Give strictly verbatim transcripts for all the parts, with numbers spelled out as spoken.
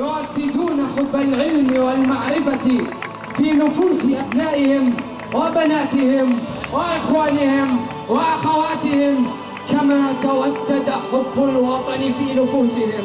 يؤكدون حب العلم والمعرفة في نفوس أبنائهم وبناتهم وإخوانهم وأخواتهم كما توتد حب الوطن في نفوسهم.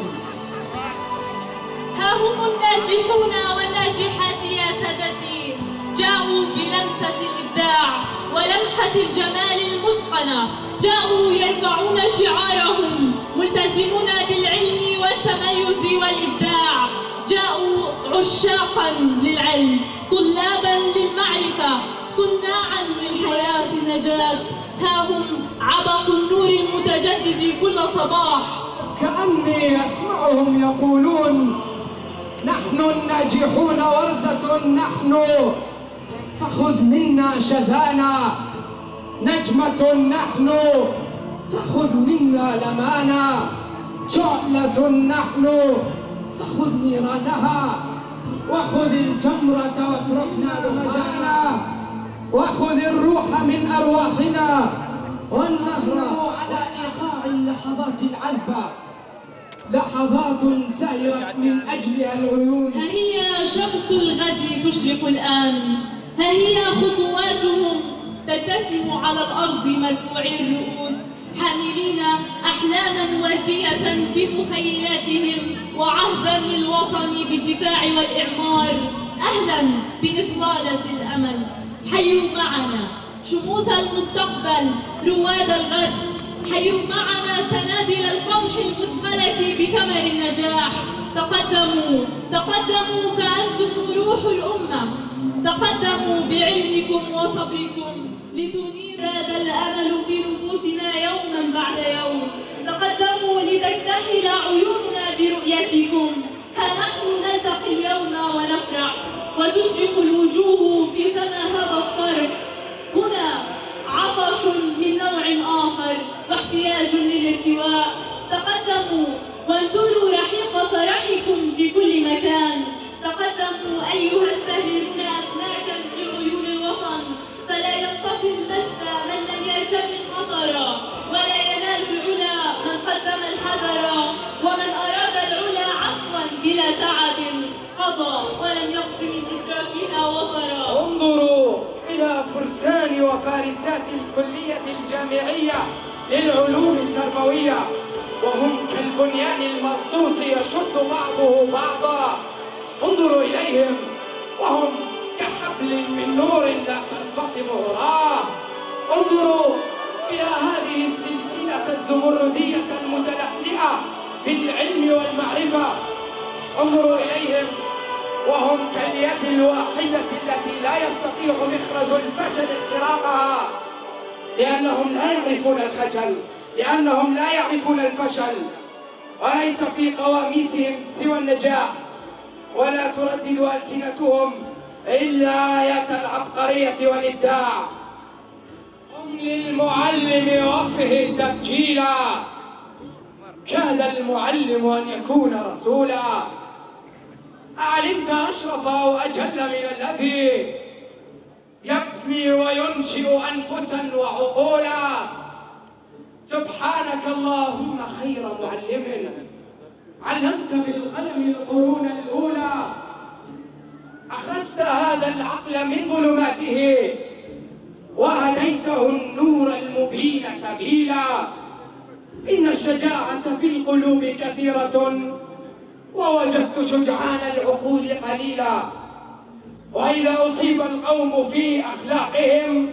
ها هم الناجحون والناجحات يا سادتي، جاءوا بلمسة الإبداع ولمحة الجمال المتقنة، جاءوا يرفعون شعارهم ملتزمون بالعلم والتميز والإبداع، جاءوا عشاقا للعلم، طلابا للمعرفة، صناعا للحياة النجاة. ها هم عبق النور المتجدد كل صباح. كأني أسمعهم يقولون: نحن الناجحون وردة نحن، فخذ منا شذانا، نجمة نحن، فخذ منا لمانا، شعلة نحن، فخذ نيرانها، وخذ الجمرة واتركنا دخانا، وخذ الروح من أرواحنا، والنهر على إيقاع اللحظات العذبة، لحظات سيرت من أجلها العيون. ها هي شمس الغد تشرق الآن، ها هي خطواتهم ترتسم على الأرض مرفوعي الرؤوس، حاملين أحلاما وردية في مخيلاتهم وعهدا للوطن بالدفاع والإعمار. أهلا بإطلالة الأمل، حيوا معنا شموس المستقبل، رواد الغد، حيوا معنا سنابل القمح المثمرة بثمر النجاح. تقدموا تقدموا فأنتم روح الأمة، تقدموا بعلمكم وصبركم لتنير هذا الأمل في نفوسنا يوما بعد يوم. تقدموا لتكتحل عيوننا برؤيتكم. ها نحن نلتقي اليوم ونفرح وتشرق الوجوه في سما هذا الصرح. هنا عطش من نوع آخر واحتياج للارتواء. تقدموا وانثروا رحيق فرحكم في كل مكان. تقدموا أيها الساهرون أفلاكا في عيون الوطن، فلا ينطفي المجد من لم يرتمي خطرا، ولا ينال العلا من قدم الحذر، ومن أراد العلا عفوا بلا تعب قضى ولم يقض من إدراكها وفرا. انظروا إلى فرسان وفارسات الكلية الجامعية للعلوم التربوية، وهم كالبنيان المرصوص يشد بعضه بعضا. انظروا إليهم وهم كحبل من نور لا تنفصم هراه. انظروا إلى هذه السلسلة الزمردية المتلألئة بالعلم والمعرفة. انظروا إليهم وهم كاليد الواحدة التي لا يستطيع مخرج الفشل اختراقها، لأنهم لا يعرفون الخجل، لأنهم لا يعرفون الفشل، وليس في قواميسهم سوى النجاح، ولا تردد ألسنتهم إلا آيات العبقرية والإبداع. هم للمعلم وفه تبجيلا، كاد المعلم أن يكون رسولا. أعلمت أشرف أو أجل من الذي يبني وينشئ أنفسا وعقولا. سبحانك اللهم خير معلم، علمت بالقلم القرون الأولى، أخرجت هذا العقل من ظلماته وهديته النور المبين سبيلا. إن الشجاعة في القلوب كثيرة، ووجدت شجعان العقول قليلا. وإذا أصيب القوم في أخلاقهم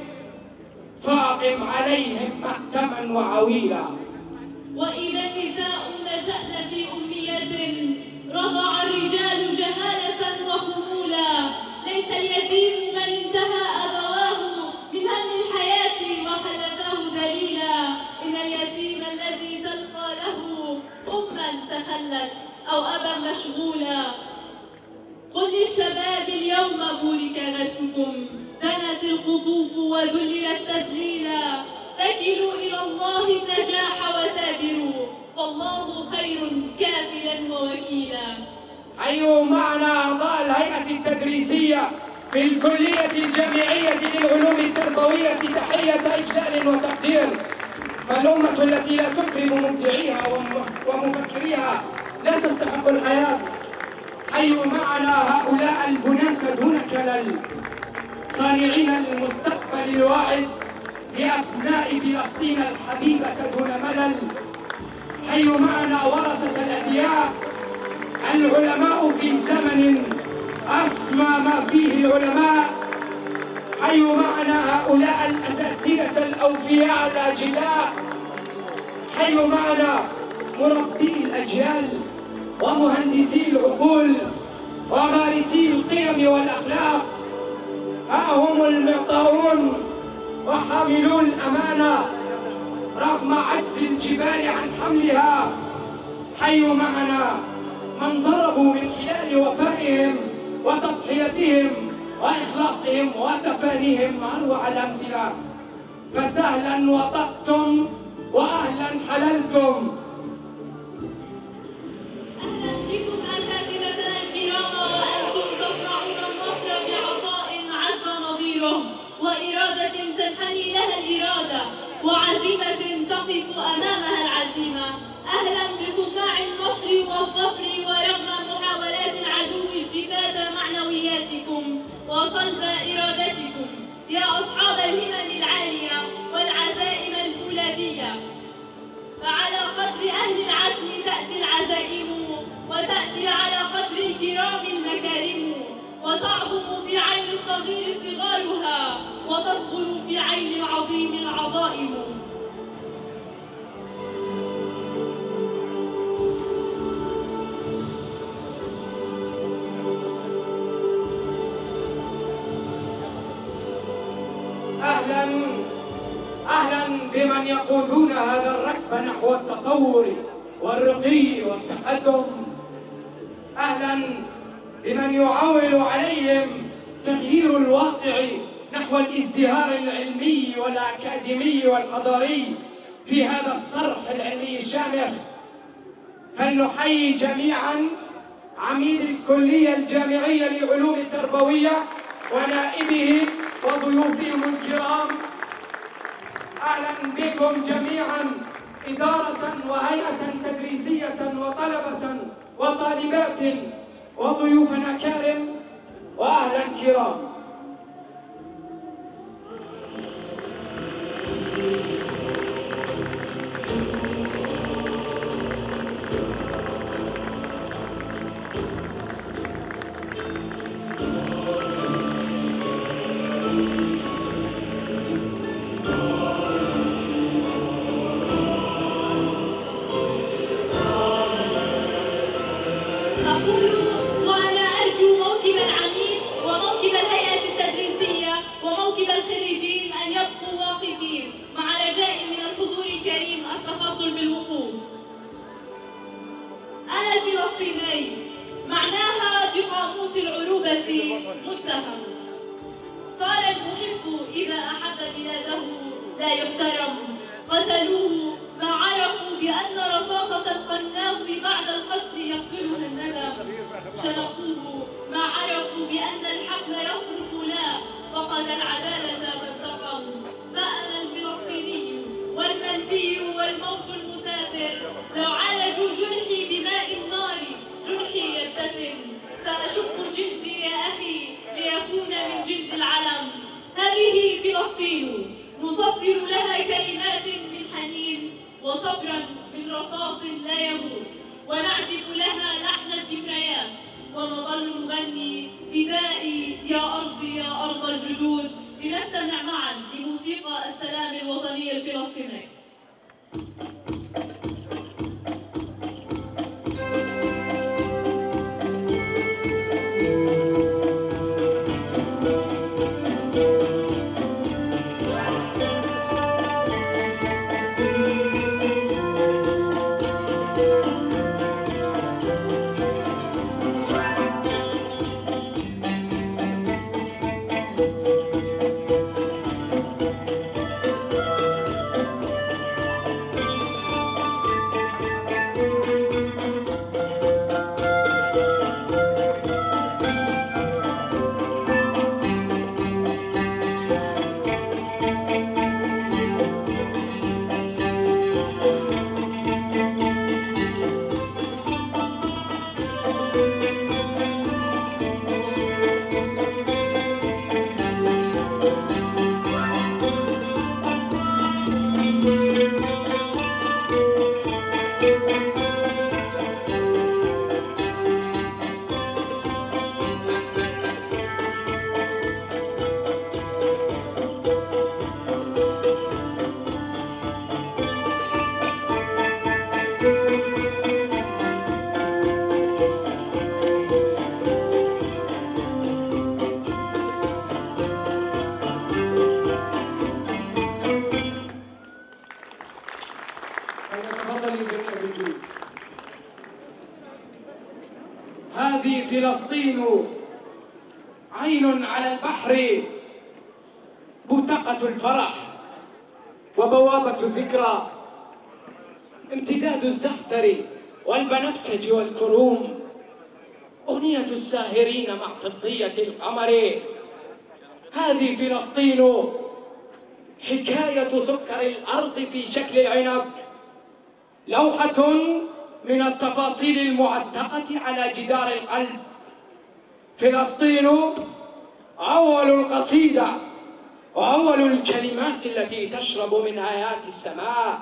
فاقم عليهم مأتما وعويلا. وإذا النساء نشأن في أمية، رضع الرجال جهالة وخمولا. ليس اليتيم من انتهى أبواه من هم الحياة وخلفاه ذليلا، إن اليتيم الذي تلقى له أما تخلت أو أبا مشغولا. قل للشباب اليوم بورك غسكم، دنت القطوف وذللت تذليلا. تكلوا إلى الله النجاح وتابروا، فالله خير كافلا ووكيلا. حيوا معنا أعضاء الهيئة التدريسية في الكلية الجامعية للعلوم التربوية تحية إجلال وتقدير. فالأمة التي لا تكرم مبدعيها ومفكريها لا تستحق الحياة. حيوا معنا هؤلاء البناة دون كلل، صانعين المستقبل الواعد لأبناء فلسطين الحبيبة دون ملل. حيوا معنا ورثة الأنبياء، العلماء في زمن أسمى ما فيه العلماء. حيوا معنا هؤلاء الأساتذة الأوفياء الأجلاء. حيوا معنا مربي الأجيال ومهندسي العقول ومارسي القيم والأخلاق. ها هم المعطاؤون وحاملو الأمانة رغم عجز الجبال عن حملها. حيوا معنا من ضربوا من خلال وفائهم وتضحيتهم وإخلاصهم وتفانيهم أروع الأمثلة. فسهلا وطأتم وأهلا حللتم. أهلا بكم أساتذتنا الكرام، وأنتم تصنعون النصر بعطاء عز نظيره، وإرادة تنحني لها الإرادة، وعزيمة تقف أمامها العزيمة. أهلا بصناع النصر والظفر، ورغم محاولات العدو اجتثاث معنوياتكم وصلب إرادتكم يا أصحاب الهمم العالية والعزائم الفولاذية. فعلى قدر أهل العزم تأتي العزائم، وتأتي على قدر الكرام المكارم، وتعظم في عين الصغير صغارها، وتصغر في عين العظيم العظائم. أهلا أهلا بمن يقودون هذا الركب نحو التطور والرقي والتقدم. أهلا بمن يعول عليهم تغيير الواقع نحو الازدهار العلمي والأكاديمي والحضاري في هذا الصرح العلمي الشامخ. فلنحيي جميعا عميد الكلية الجامعية للعلوم التربوية ونائبه وضيوفهم الكرام. أهلا بكم جميعا إدارة وهيئة تدريسية وطلبة وطالبات وضيوفا أكارم وأهلا كرام. معناها بقاموس العروبة متهم. صار المحب إذا أحب بلاده لا يحترم. قتلوه ما عرفوا بأن رصاصة القناص بعد القتل يقتلها الندم. شنقوه ما عرفوا بأن الحقل يصرف لا فقد العدالة فاتقوا. فأنا الفلسطيني والمنفي والموت المسافر لو عالجوا جرحي بماء النار جرحي يبتسم. سأشق جلدي يا أخي ليكون من جلد العلم. هذه فلسطين نصفر لها كلمات من حنين وصبرا من رصاص لا يموت، ونعزف لها لحن الذكريات ونظل نغني فدائي يا أرضي يا أرض الجدود. لنستمع معا لموسيقى السلام الوطني الفلسطيني. فلسطين عين على البحر، بوتقة الفرح وبوابة الذكرى، امتداد الزعتر والبنفسج والكروم، أغنية الساهرين مع فضية القمر. هذه فلسطين، حكاية سكر الأرض في شكل العنب، لوحة من التفاصيل المعتقة على جدار القلب. فلسطين أول القصيدة وأول الكلمات التي تشرب من آيات السماء.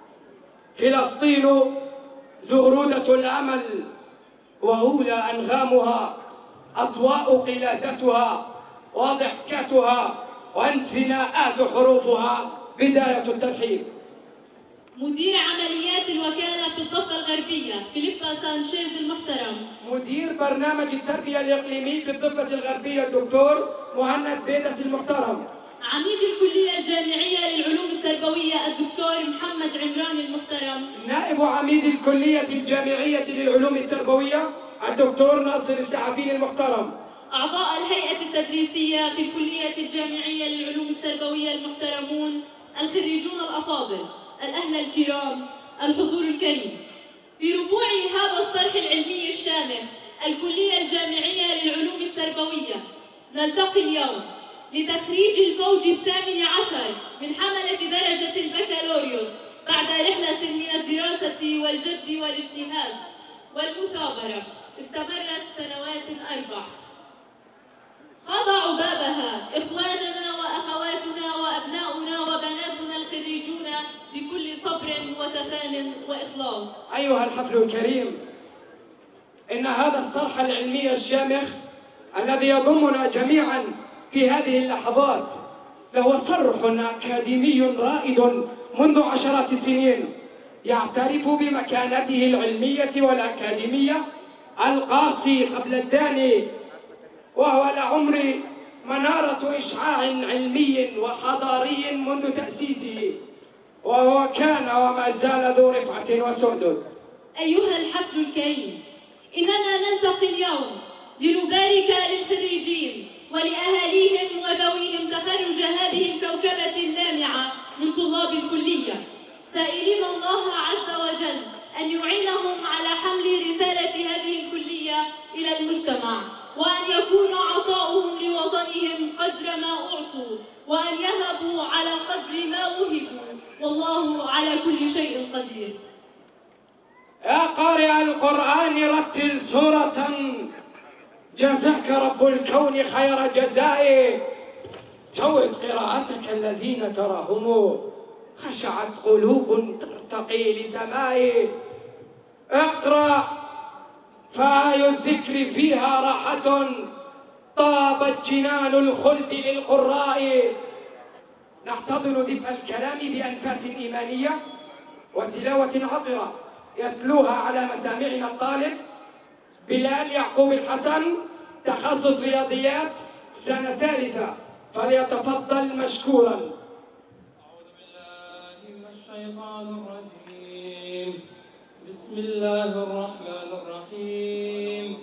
فلسطين زغرودة الأمل وأولى أنغامها، أضواء قلادتها وضحكتها وانثناءات حروفها. بداية الترحيب مدير عمليات الوكالة في الضفة الغربية فيليبا سانشيز المحترم. مدير برنامج التربية الإقليمي في الضفة الغربية الدكتور مهند بيدس المحترم. عميد الكلية الجامعية للعلوم التربوية الدكتور محمد عمران المحترم. نائب عميد الكلية الجامعية للعلوم التربوية الدكتور ناصر السعفين المحترم. أعضاء الهيئة التدريسية في الكلية الجامعية للعلوم التربوية المحترمون، الخريجون الأفاضل، الأهل الكرام، الحضور الكريم. في ربوع هذا الصرح العلمي الشامخ، الكلية الجامعية للعلوم التربوية نلتقي اليوم لتخريج الفوج الثامن عشر من حملة درجة البكالوريوس بعد رحلة من الدراسة والجد والاجتهاد والمثابرة استمرت سنوات أربع. خضعوا بابها إخواننا وأخواتنا وأبناؤنا وبناتنا الخريجون بكل صبر وتفان وإخلاص. أيها الحفل الكريم، إن هذا الصرح العلمي الشامخ الذي يضمنا جميعا في هذه اللحظات له صرح أكاديمي رائد منذ عشرات السنين، يعترف بمكانته العلمية والأكاديمية القاسي قبل الداني، وهو لعمر منارة إشعاع علمي وحضاري منذ تأسيسه، وهو كان وما زال ذو رفعة وسؤدد. أيها الحفل الكريم، إننا نلتقي اليوم لنبارك للخريجين ولأهاليهم وذويهم تخرج هذه الكوكبة اللامعة من طلاب الكلية، سائلين الله عز وجل أن يعينهم على حمل رسالة هذه الكلية إلى المجتمع، وأن يكون عطاؤهم لوطنهم قدر ما أعطوا، وأن يهبوا على قدر ما وهبوا، والله على كل شيء قدير. يا قارئ القرآن رتل سورة جزاك رب الكون خير جزائي، جود قراءتك الذين تراهم خشعت قلوب ترتقي لسمائي. اقرأ فآي الذكر فيها راحة، طابت جنان الخلد للقراء. نحتضن دفء الكلام بأنفاس إيمانية وتلاوة عطرة يتلوها على مسامعنا الطالب بلال يعقوب الحسن، تخصص رياضيات سنة ثالثة، فليتفضل مشكورا. أعوذ بالله من الشيطان الرجيم. بسم الله الرحمن الرحيم.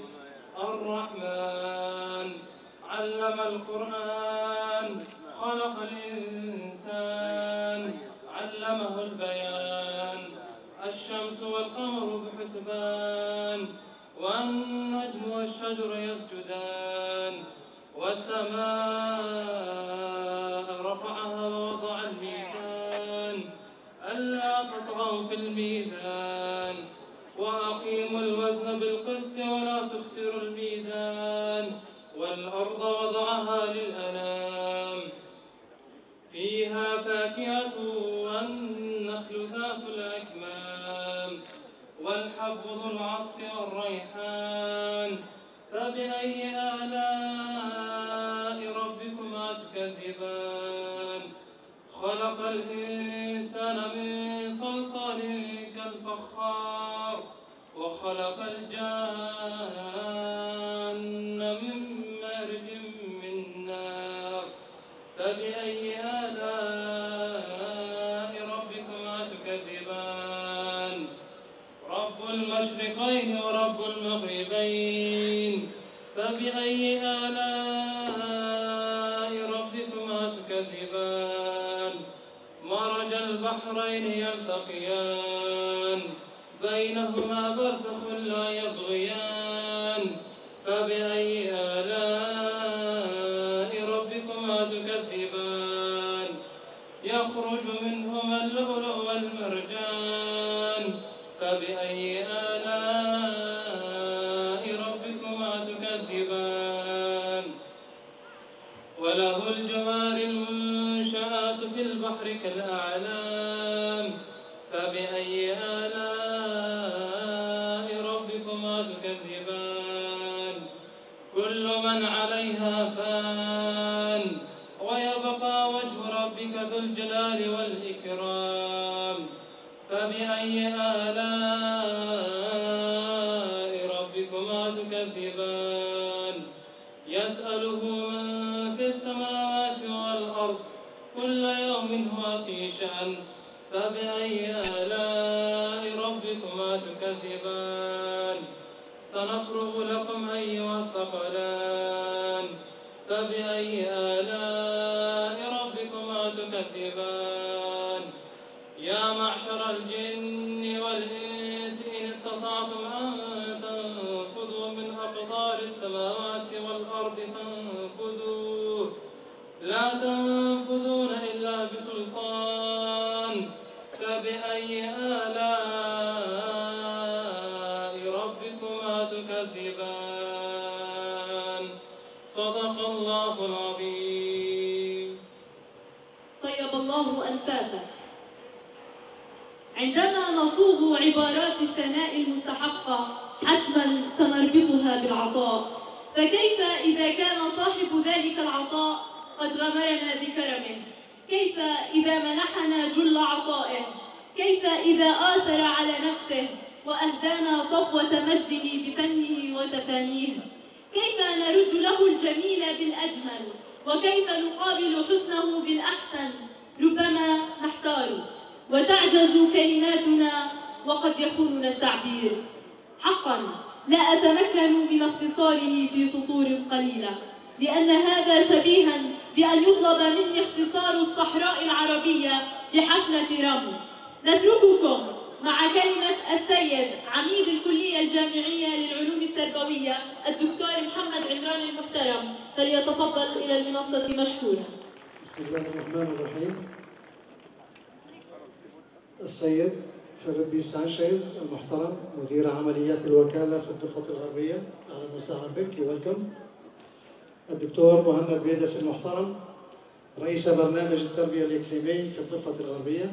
الرحمن علم القرآن، خلق الإنسان، علمه البيان. الشمس والقمر بحسبان، والنجم والشجر يسجدان. والسماء رفعها ووضع الميزان، ألا تطغوا في الميزان، وأقيموا الوزن بالقسط ولا تخسروا الميزان. والأرض وضعها للأنام، فيها فاكهة والنخل ذات الأكمام، والحب ذو العصف والريحان. فبأي آلاء ربكما تكذبان؟ خلق الإنسان من صلصال كالفخار، وخلق الجان من مارج من نار. فبأي آلاء ربكما تكذبان؟ رب المشرقين ورب المغربين، فبأي آلاء ربكما تكذبان مرج البحرين يلتقيان بينهما برزخ لا يبغيان فبأي آلاء ربكما تكذبان يخرج منهما اللؤلؤ والمرجان فبأي آلاء ربكما تكذبان وله الجوار المنشآت في البحر كالأعلام فبأي آلاء ربكما تكذبان كل من عليها فان ويبقى وجه ربك ذو الجلال والإكرام فبأي آلاء ربكما تكذبان يسأله من في السماوات والأرض كل يوم هو في شأن فبأي آلاء ربكما تكذبان سنفرغ لكم أيها الثقلان فبأي آلاء ربكما تكذبان يا معشر الجن والإنس إن استطعتم أن تنفذوا من أقطار السماوات والأرض فانفذوا لا تنفذون إلا بسلطان فبأي آلاء ربكما تكذبان صدق الله العظيم. طيب الله أنفاسك. عندما نصوغ عبارات الثناء المستحقة حتما سنربطها بالعطاء، فكيف إذا كان صاحب ذلك العطاء قد غمرنا بكرمه؟ كيف إذا منحنا جل عطائه؟ كيف إذا آثر على نفسه وأهدانا صفوة مجده بفنه وتفانيه؟ كيف نرد له الجميل بالأجمل؟ وكيف نقابل حسنه بالأحسن؟ ربما نحتار وتعجز كلماتنا وقد يخوننا التعبير. حقا لا أتمكن من اختصاره في سطور قليلة، لأن هذا شبيها بأن يطلب مني اختصار الصحراء العربية لحفلة رمل. نترككم مع كلمة السيد عميد الكلية الجامعية للعلوم التربوية الدكتور محمد عمران المحترم، فليتفضل إلى المنصة مشكورا. بسم الله الرحمن الرحيم. السيد فيليبي سانشيز المحترم مدير عمليات الوكالة في الضفة الغربية، أهلا وسهلا بك، ويلكم. الدكتور مهند بيدس المحترم رئيس برنامج التربية الإقليمي في الضفة الغربية.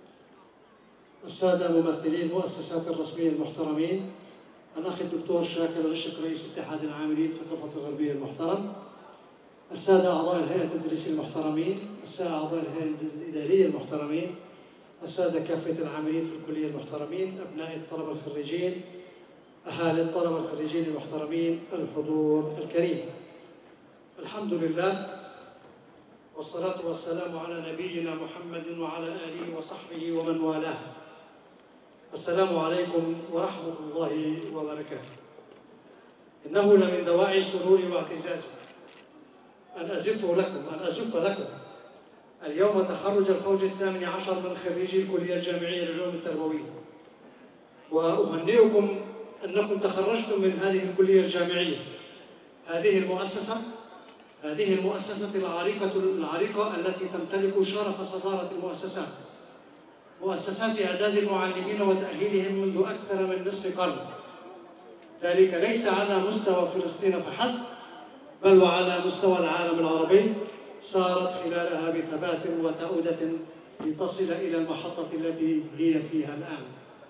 السادة ممثلي المؤسسات الرسمية المحترمين، الأخ الدكتور شاكر رشك رئيس اتحاد العاملين في الضفة الغربية المحترم. السادة أعضاء الهيئة التدريسية المحترمين، السادة أعضاء الهيئة الإدارية المحترمين، السادة كافة العاملين في الكلية المحترمين، أبناء الطلبة الخريجين، أهالي الطلبة الخريجين المحترمين، الحضور الكريم. الحمد لله والصلاة والسلام على نبينا محمد وعلى آله وصحبه ومن والاه. السلام عليكم ورحمة الله وبركاته. إنه لمن دواعي سروري واعتزازي أن أزف لكم أن أزف لكم اليوم تخرج الفوج الثامن عشر من خريجي الكلية الجامعية للعلوم التربوية، وأهنئكم أنكم تخرجتم من هذه الكلية الجامعية، هذه المؤسسة هذه المؤسسة العريقة العريقة التي تمتلك شرف صدارة المؤسسات، مؤسسات إعداد المعلمين وتأهيلهم منذ أكثر من نصف قرن. ذلك ليس على مستوى فلسطين فحسب، بل وعلى مستوى العالم العربي، سارت خلالها بثبات وتؤدة لتصل إلى المحطة التي هي فيها الآن.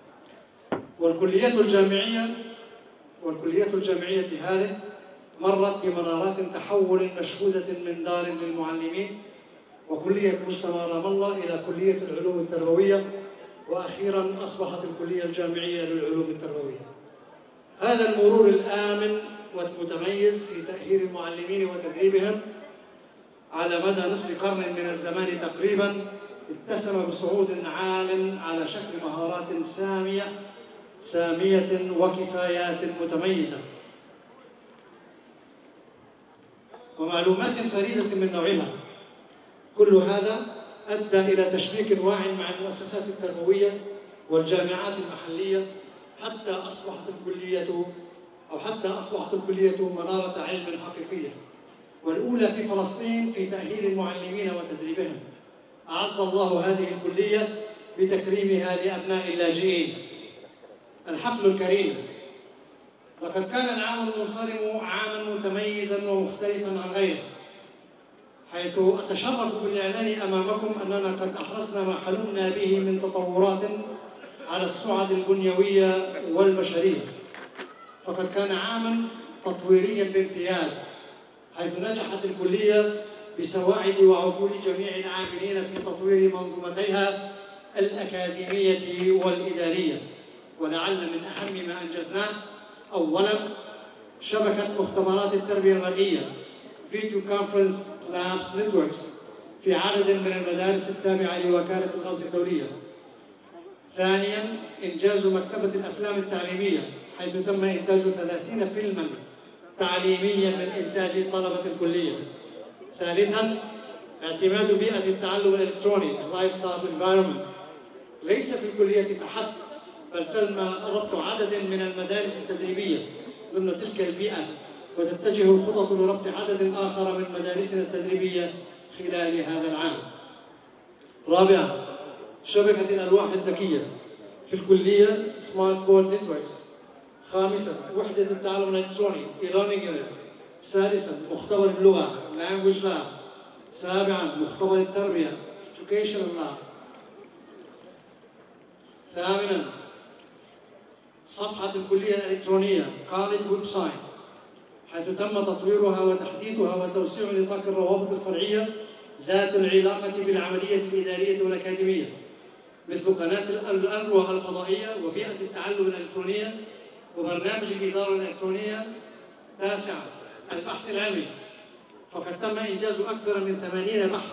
والكلية الجامعية والكلية الجامعية هذه مرت بمنارات تحول مشهودة من دار للمعلمين وكلية مجتمع رام الله إلى كلية العلوم التربوية، وأخيرا أصبحت الكلية الجامعية للعلوم التربوية. هذا المرور الآمن والمتميز في تأهيل المعلمين وتدريبهم على مدى نصف قرن من الزمان تقريبا اتسم بصعود عال على شكل مهارات سامية سامية وكفايات متميزة. ومعلومات فريدة من نوعها. كل هذا أدى إلى تشبيك واع مع المؤسسات التربوية والجامعات المحلية حتى أصبحت الكلية أو حتى أصبحت الكلية منارة علم حقيقية، والأولى في فلسطين في تأهيل المعلمين وتدريبهم. أعز الله هذه الكلية بتكريمها لأبناء اللاجئين. الحفل الكريم، لقد كان العام المنصرم عاما متميزا ومختلفا عن غيره، حيث أتشرف بالإعلان أمامكم أننا قد أحرزنا ما حلمنا به من تطورات على الصعد البنيوية والبشرية. فقد كان عاما تطويريا بامتياز، حيث نجحت الكلية بسواعد وعقول جميع العاملين في تطوير منظومتيها الأكاديمية والإدارية. ولعل من أهم ما أنجزناه أولا شبكة مختبرات التربية المرئية فيديو كونفرنس لابس نتوركس في عدد من المدارس التابعة لوكالة الغوث الدولية. ثانيا إنجاز مكتبة الأفلام التعليمية، حيث تم إنتاج ثلاثين فيلما تعليميا من إنتاج طلبة الكلية. ثالثا اعتماد بيئة التعلم الإلكتروني Live Thought Environment ليس في الكلية فحسب، بل تم ربط عدد من المدارس التدريبية ضمن تلك البيئة، وتتجه الخطط لربط عدد آخر من مدارسنا التدريبية خلال هذا العام. رابعا شبكة الألواح الذكية في الكلية سمارت بورد نتوركس. خامسا وحدة التعلم الإلكتروني e-learning unit. سادسا مختبر اللغة language lab. سابعا مختبر التربية educational lab. ثامنا صفحة الكلية الإلكترونية college ويب سايت، حيث تم تطويرها وتحديثها وتوسيع نطاق الروابط الفرعية ذات العلاقة بالعملية الإدارية والأكاديمية، مثل قناة الأروى الفضائية وبيئة التعلم الإلكترونية وبرنامج الإدارة الإلكترونية. تاسعا البحث العلمي، فقد تم إنجاز أكثر من ثمانين بحثا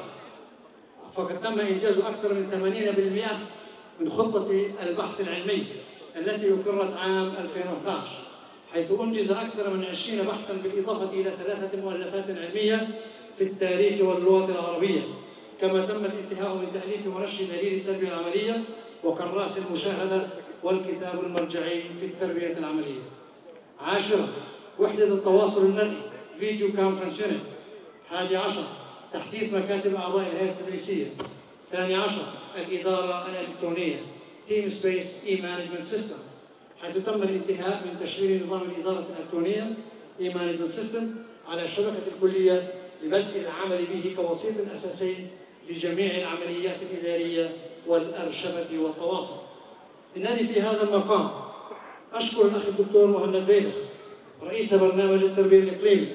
فقد تم إنجاز أكثر من ثمانين بالمئة من خطة البحث العلمي التي أقرت عام ألفين وأحد عشر، حيث أنجز أكثر من عشرين بحثا بالإضافة إلى ثلاثة مؤلفات علمية في التاريخ واللغة العربية. كما تم الانتهاء من تأليف ونشر دليل التربية العملية وكراس المشاهدة والكتاب المرجعي في التربية العملية. عاشرا وحدة التواصل المرئي فيديو كونفرنس يونت. حادي عشر تحديث مكاتب أعضاء الهيئة التدريسية. ثاني عشر الإدارة الإلكترونية تيم سبيس إي مانجمنت سيستم، حيث تم الانتهاء من تشغيل نظام الإدارة الإلكترونية إي مانجمنت سيستم على شبكة الكلية لبدء العمل به كوسيط أساسي لجميع العمليات الإدارية والأرشفة والتواصل. إنني في هذا المقام أشكر الأخ الدكتور مهند بيلس رئيس برنامج التربية الإقليمي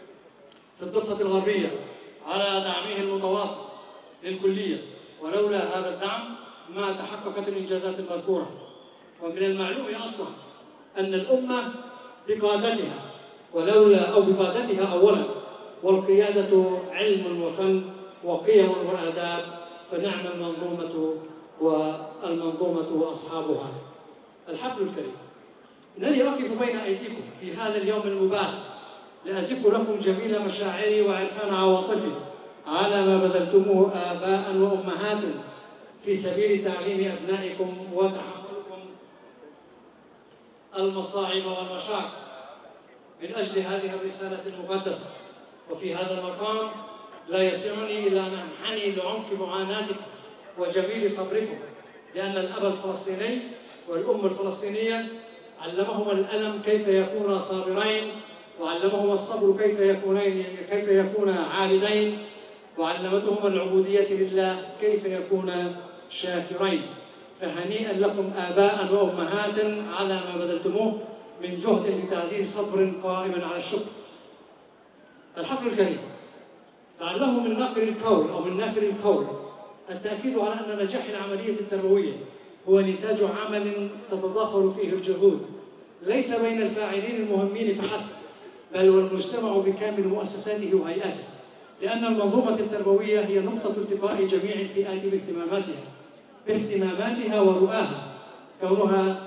في الضفة الغربية على دعمه المتواصل للكلية، ولولا هذا الدعم ما تحققت الإنجازات المذكورة. ومن المعلوم أصلا أن الأمة بقادتها، ولولا أو بقادتها أولا، والقيادة علم وفن وقيم وآداب، فنعم المنظومة والمنظومة وأصحابها. الحفل الكريم، إنني أقف بين أيديكم في هذا اليوم المبارك لأزف لكم جميل مشاعري وعرفان عواطفي على ما بذلتموه آباء وأمهات في سبيل تعليم أبنائكم وتحملكم المصاعب والمشاق من أجل هذه الرسالة المقدسة. وفي هذا المقام لا يسعني إلا أن أنحني لعمق معاناتكم وجميل صبركم، لأن الأب الفلسطيني والأم الفلسطينية علمهم الألم كيف يكون صابرين، وعلمهم الصبر كيف يكونين كيف يكون عابدين، وعلمتهم العبودية لله كيف يكون شاكرين. فهنيئا لكم آباء وأمهات على ما بذلتموه من جهد لتعزيز صبر قائم على الشكر. الحفل الكريم لعله من نقل القول أو من نافر القول التأكيد على أن نجاح العملية التربوية هو نتاج عمل تتضافر فيه الجهود، ليس بين الفاعلين المهمين فحسب، بل والمجتمع بكامل مؤسساته وهيئاته، لأن المنظومة التربوية هي نقطة التقاء جميع الفئات باهتماماتها باهتماماتها ورؤاها، كونها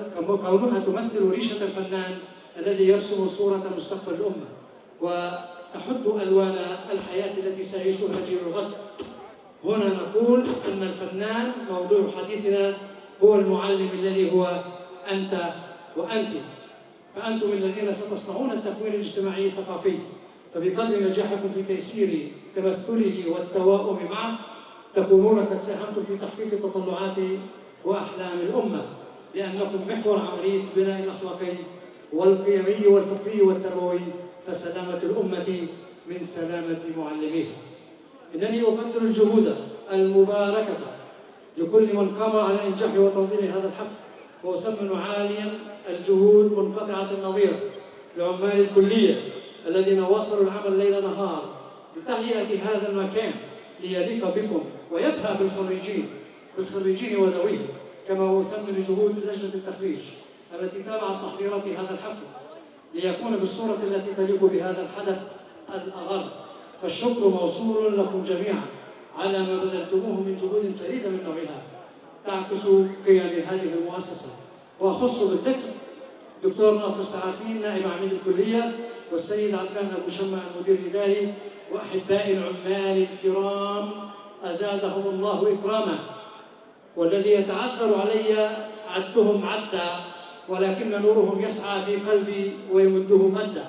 كونها تمثل ريشة الفنان الذي يرسم صورة مستقبل الأمة. تحد ألوان الحياة التي سيعيشها جيل الغد. هنا نقول أن الفنان موضوع حديثنا هو المعلم الذي هو أنت وأنت، فأنتم الذين ستصنعون التكوين الاجتماعي الثقافي، فبقدر نجاحكم في تيسير تمثله والتواؤم معه تكونون قد ساهمتم في تحقيق تطلعات وأحلام الأمة، لأنكم محور عملية بناء الأخلاقي والقيمي والفكري والتربوي، فسلامة الأمة من سلامة معلميها. إنني أقدر الجهود المباركة لكل من قام على إنجاح وتنظيم هذا الحفل، وأثمن عاليا الجهود منقطعة النظير لعمال الكلية الذين واصلوا العمل ليل نهار لتهيئة هذا المكان ليليق بكم ويبهى بالخريجين بالخريجين وذويهم، كما أثمن جهود لجنة التخريج التي تابعت تحضيرات هذا الحفل ليكون بالصورة التي تليق بهذا الحدث الأغر. فالشكر موصول لكم جميعا على ما بذلتموه من جهود فريدة من نوعها تعكس قيم هذه المؤسسة. وأخص بالذكر دكتور ناصر سعافين نائب عميد الكلية، والسيد عدنان أبو شمع المدير الإداري، وأحباء العمال الكرام أزادهم الله إكراما، والذي يتعذر علي عدهم عدا، ولكن نورهم يسعى في قلبي ويمده مدا.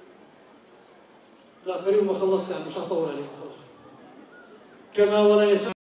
لا قريب ما خلصت يعني مش هطول عليكم. كما ولا يسعى